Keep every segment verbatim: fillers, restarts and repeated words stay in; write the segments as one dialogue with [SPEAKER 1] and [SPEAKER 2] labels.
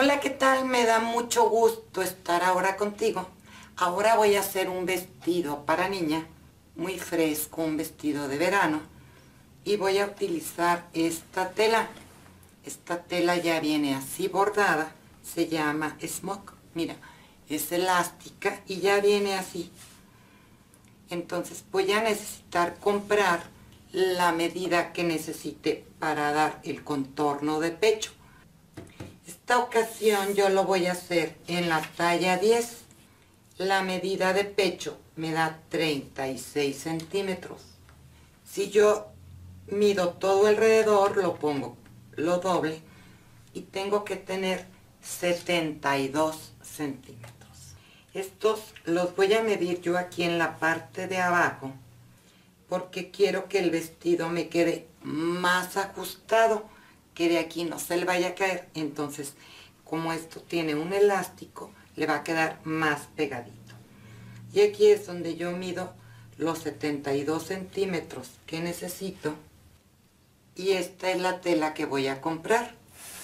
[SPEAKER 1] Hola, ¿qué tal? Me da mucho gusto estar ahora contigo. Ahora voy a hacer un vestido para niña, muy fresco, un vestido de verano. Y voy a utilizar esta tela. Esta tela ya viene así bordada, se llama smock. Mira, es elástica y ya viene así. Entonces voy a necesitar comprar la medida que necesite para dar el contorno de pecho. Esta ocasión yo lo voy a hacer en la talla diez. La medida de pecho me da treinta y seis centímetros. Si yo mido todo alrededor, lo pongo lo doble y tengo que tener setenta y dos centímetros. Estos los voy a medir yo aquí en la parte de abajo porque quiero que el vestido me quede más ajustado, que de aquí no se le vaya a caer. Entonces, como esto tiene un elástico, le va a quedar más pegadito. Y aquí es donde yo mido los setenta y dos centímetros que necesito. Y esta es la tela que voy a comprar.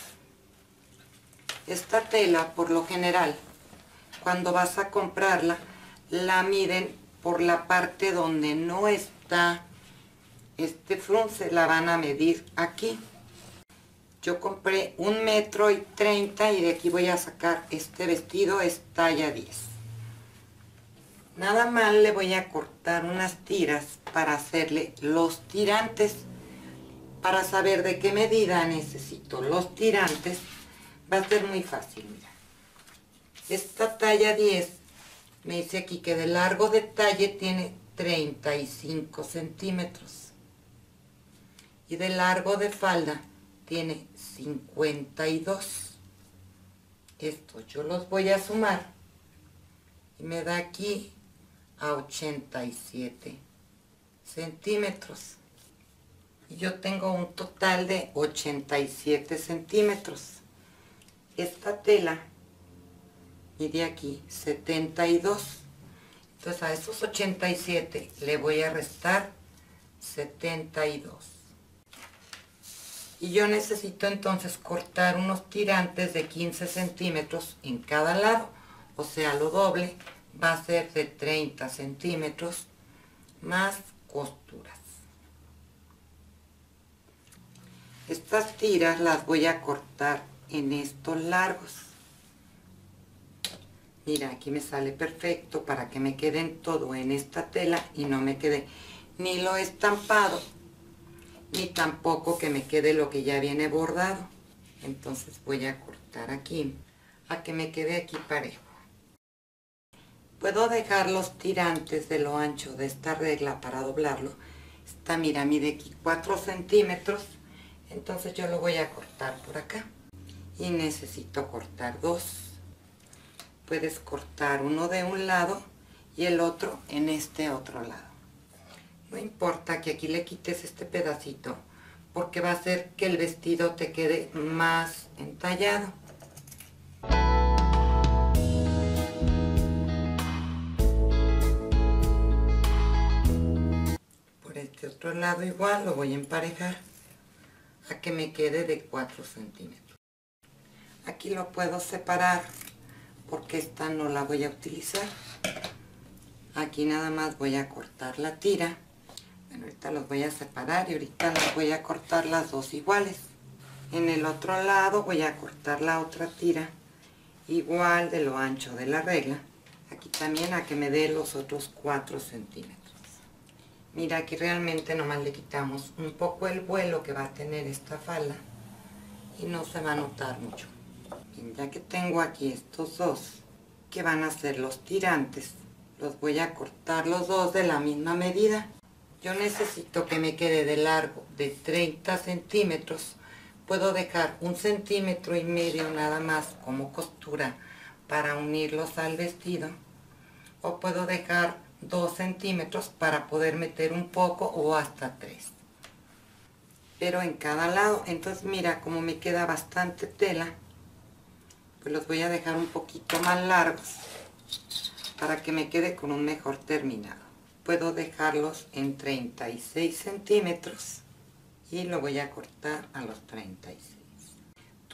[SPEAKER 1] Esta tela, por lo general, cuando vas a comprarla, la miden por la parte donde no está este frunce, la van a medir aquí. Yo compré un metro y treinta y de aquí voy a sacar este vestido, es talla diez. Nada más le voy a cortar unas tiras para hacerle los tirantes. Para saber de qué medida necesito los tirantes, va a ser muy fácil, mira. Esta talla diez, me dice aquí que de largo de talle tiene treinta y cinco centímetros. Y de largo de falda tiene cincuenta y dos. Estos yo los voy a sumar y me da aquí a ochenta y siete centímetros. Y yo tengo un total de ochenta y siete centímetros. Esta tela mide aquí setenta y dos. Entonces a esos ochenta y siete le voy a restar setenta y dos. Y yo necesito entonces cortar unos tirantes de quince centímetros en cada lado. O sea, lo doble va a ser de treinta centímetros más costuras. Estas tiras las voy a cortar en estos largos. Mira, aquí me sale perfecto para que me queden todo en esta tela y no me quede ni lo estampado, ni tampoco que me quede lo que ya viene bordado. Entonces voy a cortar aquí, a que me quede aquí parejo. Puedo dejar los tirantes de lo ancho de esta regla para doblarlo. Esta, mira, mide aquí cuatro centímetros. Entonces yo lo voy a cortar por acá y necesito cortar dos. Puedes cortar uno de un lado y el otro en este otro lado. No importa que aquí le quites este pedacito porque va a hacer que el vestido te quede más entallado. Por este otro lado igual lo voy a emparejar a que me quede de cuatro centímetros. Aquí lo puedo separar porque esta no la voy a utilizar. Aquí nada más voy a cortar la tira. Bueno, ahorita los voy a separar y ahorita las voy a cortar las dos iguales. En el otro lado voy a cortar la otra tira igual de lo ancho de la regla. Aquí también a que me dé los otros cuatro centímetros. Mira, aquí realmente nomás le quitamos un poco el vuelo que va a tener esta falda y no se va a notar mucho. Bien, ya que tengo aquí estos dos que van a ser los tirantes, los voy a cortar los dos de la misma medida. Yo necesito que me quede de largo de treinta centímetros. Puedo dejar un centímetro y medio nada más como costura para unirlos al vestido, o puedo dejar dos centímetros para poder meter un poco o hasta tres, pero en cada lado. Entonces mira, como me queda bastante tela, pues los voy a dejar un poquito más largos para que me quede con un mejor terminado. Puedo dejarlos en treinta y seis centímetros y lo voy a cortar a los treinta y seis. Tú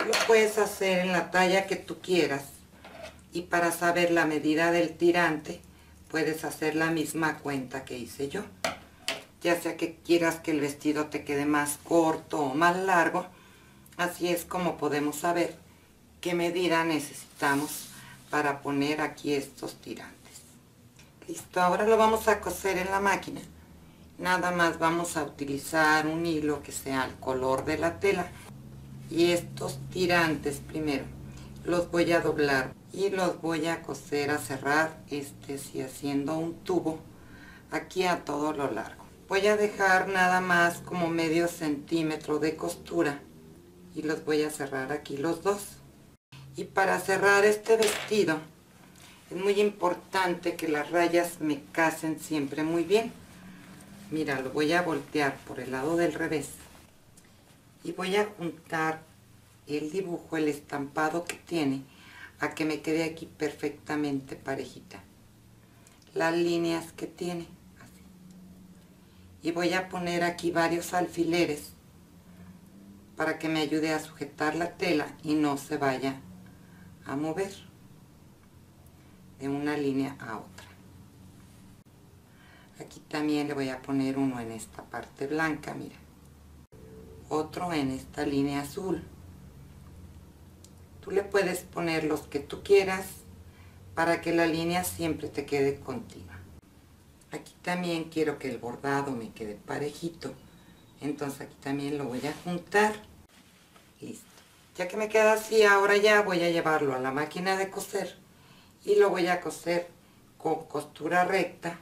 [SPEAKER 1] Lo puedes hacer en la talla que tú quieras. Y para saber la medida del tirante, puedes hacer la misma cuenta que hice yo. Ya sea que quieras que el vestido te quede más corto o más largo, así es como podemos saber qué medida necesitamos para poner aquí estos tirantes. Listo, ahora lo vamos a coser en la máquina. Nada más vamos a utilizar un hilo que sea el color de la tela. Y estos tirantes primero los voy a doblar y los voy a coser, a cerrar, este sí, haciendo un tubo aquí a todo lo largo. Voy a dejar nada más como medio centímetro de costura y los voy a cerrar aquí los dos. Y para cerrar este vestido es muy importante que las rayas me casen siempre muy bien. Mira, lo voy a voltear por el lado del revés y voy a juntar el dibujo, el estampado que tiene, a que me quede aquí perfectamente parejita las líneas que tiene, así. Y voy a poner aquí varios alfileres para que me ayude a sujetar la tela y no se vaya a mover de una línea a otra. Aquí también le voy a poner uno en esta parte blanca, mira, otro en esta línea azul. Tú le puedes poner los que tú quieras para que la línea siempre te quede continua. Aquí también quiero que el bordado me quede parejito, entonces aquí también lo voy a juntar. Listo. Ya que me queda así, ahora ya voy a llevarlo a la máquina de coser y lo voy a coser con costura recta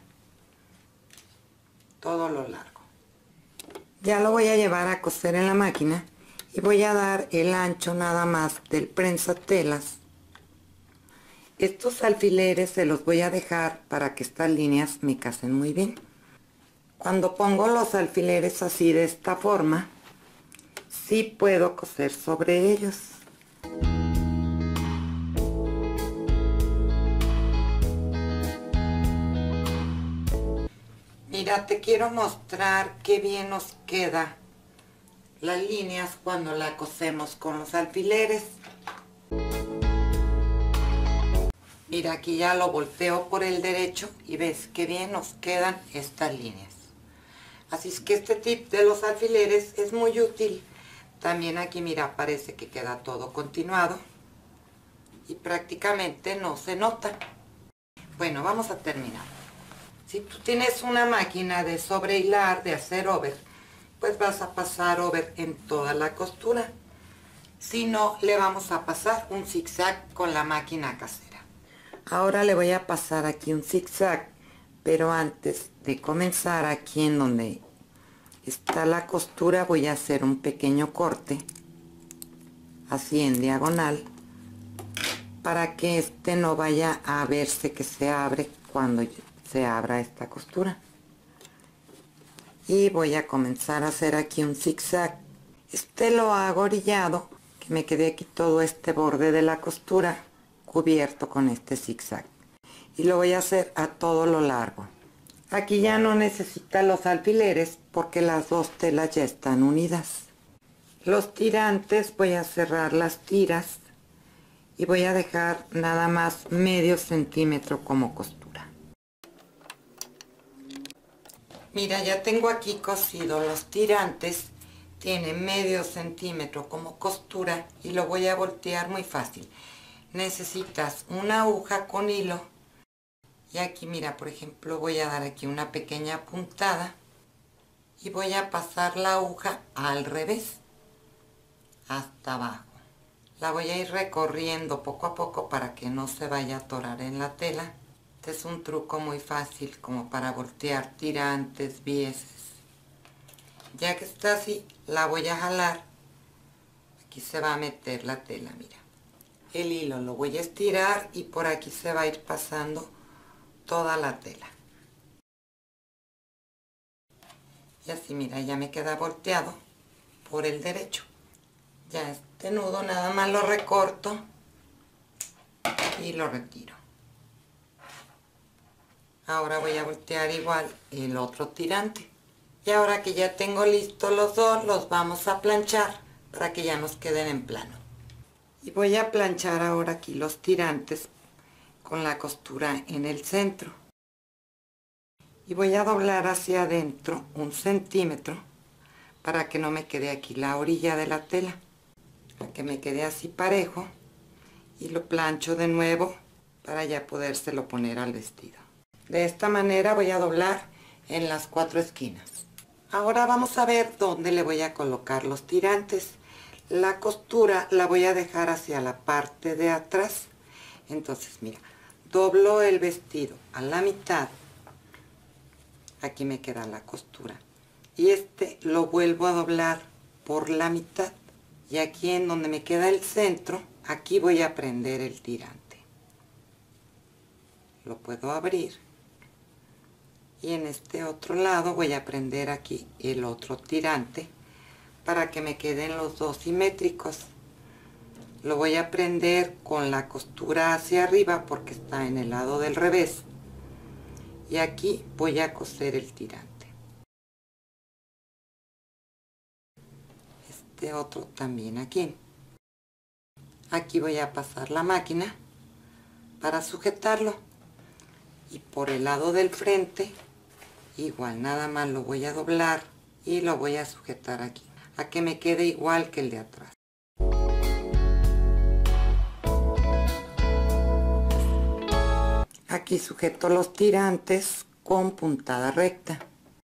[SPEAKER 1] todo lo largo. Ya lo voy a llevar a coser en la máquina y voy a dar el ancho nada más del prensatelas. Estos alfileres se los voy a dejar para que estas líneas me casen muy bien. Cuando pongo los alfileres así de esta forma, sí puedo coser sobre ellos. Mira, te quiero mostrar qué bien nos queda las líneas cuando la cosemos con los alfileres. Mira, aquí ya lo volteo por el derecho y ves qué bien nos quedan estas líneas. Así es que este tip de los alfileres es muy útil. También aquí mira, parece que queda todo continuado y prácticamente no se nota. Bueno, vamos a terminar. Si tú tienes una máquina de sobrehilar, de hacer over, pues vas a pasar over en toda la costura. Si no, le vamos a pasar un zigzag con la máquina casera. Ahora le voy a pasar aquí un zigzag, pero antes de comenzar, aquí en donde está la costura, voy a hacer un pequeño corte, así en diagonal, para que este no vaya a verse que se abre cuando se abra esta costura. Y voy a comenzar a hacer aquí un zigzag. Este lo hago orillado, que me quede aquí todo este borde de la costura cubierto con este zigzag. Y lo voy a hacer a todo lo largo. Aquí ya no necesita los alfileres porque las dos telas ya están unidas. Los tirantes voy a cerrar las tiras y voy a dejar nada más medio centímetro como costura. Mira, ya tengo aquí cosido los tirantes, tiene medio centímetro como costura y lo voy a voltear muy fácil. Necesitas una aguja con hilo y aquí mira, por ejemplo, voy a dar aquí una pequeña puntada y voy a pasar la aguja al revés hasta abajo. La voy a ir recorriendo poco a poco para que no se vaya a atorar en la tela. Este es un truco muy fácil como para voltear tirantes, vieses. Ya que está así, la voy a jalar. Aquí se va a meter la tela, mira. El hilo lo voy a estirar y por aquí se va a ir pasando toda la tela. Y así, mira, ya me queda volteado por el derecho. Ya este nudo nada más lo recorto y lo retiro. Ahora voy a voltear igual el otro tirante. Y ahora que ya tengo listos los dos, los vamos a planchar para que ya nos queden en plano. Y voy a planchar ahora aquí los tirantes con la costura en el centro. Y voy a doblar hacia adentro un centímetro para que no me quede aquí la orilla de la tela, para que me quede así parejo, y lo plancho de nuevo para ya podérselo poner al vestido. De esta manera voy a doblar en las cuatro esquinas. Ahora vamos a ver dónde le voy a colocar los tirantes. La costura la voy a dejar hacia la parte de atrás. Entonces mira, doblo el vestido a la mitad. Aquí me queda la costura. Y este lo vuelvo a doblar por la mitad. Y aquí en donde me queda el centro, aquí voy a prender el tirante. Lo puedo abrir. Y en este otro lado voy a prender aquí el otro tirante para que me queden los dos simétricos. Lo voy a prender con la costura hacia arriba porque está en el lado del revés. Y aquí voy a coser el tirante. Este otro también aquí. Aquí voy a pasar la máquina para sujetarlo. Y por el lado del frente, igual nada más lo voy a doblar y lo voy a sujetar aquí, a que me quede igual que el de atrás. Aquí sujeto los tirantes con puntada recta.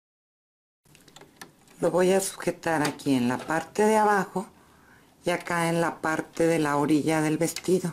[SPEAKER 1] Lo voy a sujetar aquí en la parte de abajo y acá en la parte de la orilla del vestido.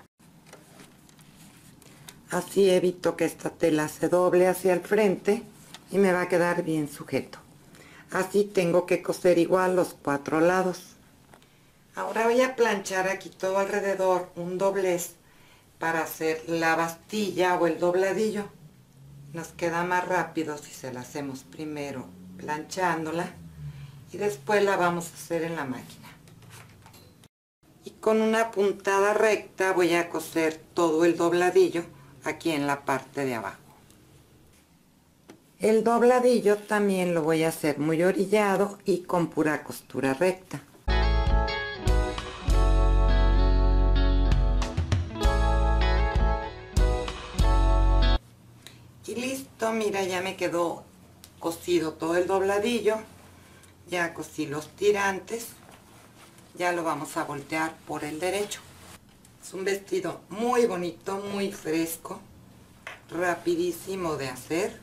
[SPEAKER 1] Así evito que esta tela se doble hacia el frente y me va a quedar bien sujeto. Así tengo que coser igual los cuatro lados. Ahora voy a planchar aquí todo alrededor un doblez para hacer la bastilla o el dobladillo. Nos queda más rápido si se la hacemos primero planchándola y después la vamos a hacer en la máquina. Y con una puntada recta voy a coser todo el dobladillo aquí en la parte de abajo. El dobladillo también lo voy a hacer muy orillado y con pura costura recta. Y listo, mira, ya me quedó cosido todo el dobladillo. Ya cosí los tirantes. Ya lo vamos a voltear por el derecho. Es un vestido muy bonito, muy fresco, rapidísimo de hacer.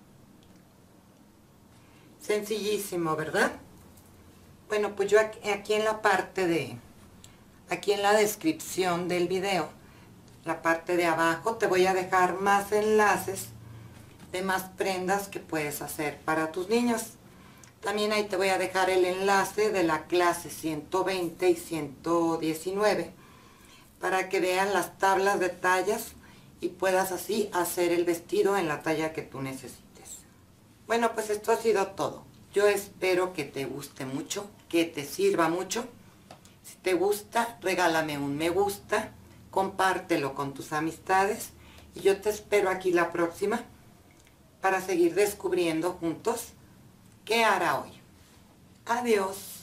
[SPEAKER 1] Sencillísimo, ¿verdad? Bueno, pues yo aquí, aquí en la parte de, aquí en la descripción del video, la parte de abajo, te voy a dejar más enlaces de más prendas que puedes hacer para tus niños. También ahí te voy a dejar el enlace de la clase ciento veinte y ciento diecinueve para que vean las tablas de tallas y puedas así hacer el vestido en la talla que tú necesites. Bueno, pues esto ha sido todo. Yo espero que te guste mucho, que te sirva mucho. Si te gusta, regálame un me gusta, compártelo con tus amistades y yo te espero aquí la próxima para seguir descubriendo juntos qué hará hoy. Adiós.